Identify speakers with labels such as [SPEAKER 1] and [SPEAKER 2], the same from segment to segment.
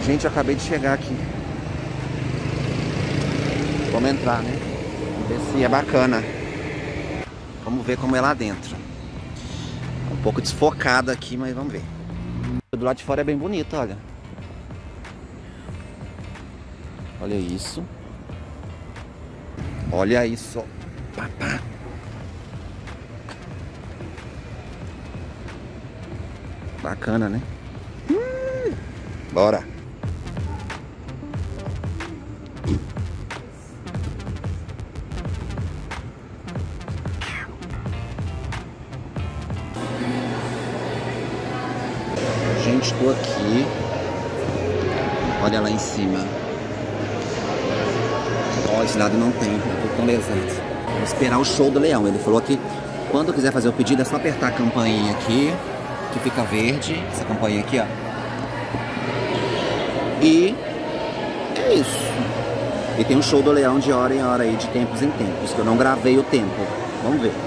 [SPEAKER 1] Gente, eu acabei de chegar aqui. Vamos entrar, né? Vamos ver se é bacana. Vamos ver como é lá dentro. Um pouco desfocado aqui, mas vamos ver. Do lado de fora é bem bonito, olha. Olha isso. Olha isso. Papá. Bacana, né? Bora. Gente, tô aqui. Olha lá em cima. Ó, esse lado não tem. Eu tô tão lesado. Vou esperar o show do leão. Ele falou que quando quiser fazer o pedido é só apertar a campainha aqui, que fica verde. Essa campainha aqui, ó. E é isso. E tem um show do leão de hora em hora aí, de tempos em tempos, que eu não gravei o tempo. Vamos ver.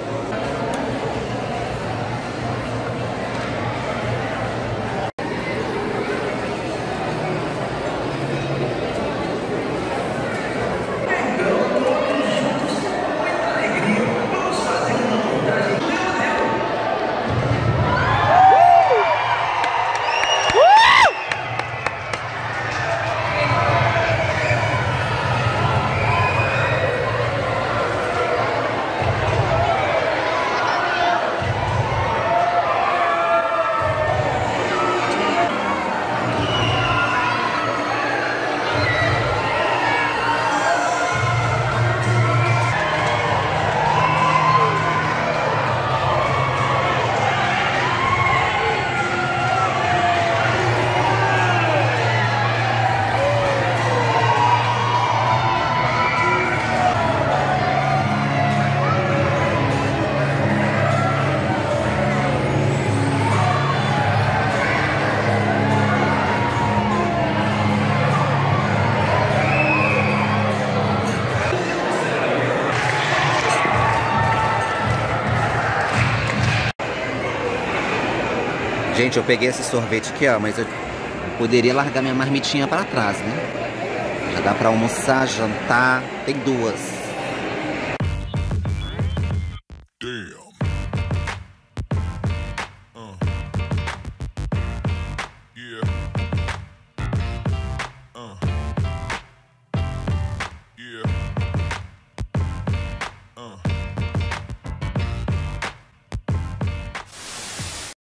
[SPEAKER 1] Gente, eu peguei esse sorvete aqui, ó, mas eu poderia largar minha marmitinha pra trás, né? Já dá pra almoçar, jantar, tem duas.
[SPEAKER 2] Damn.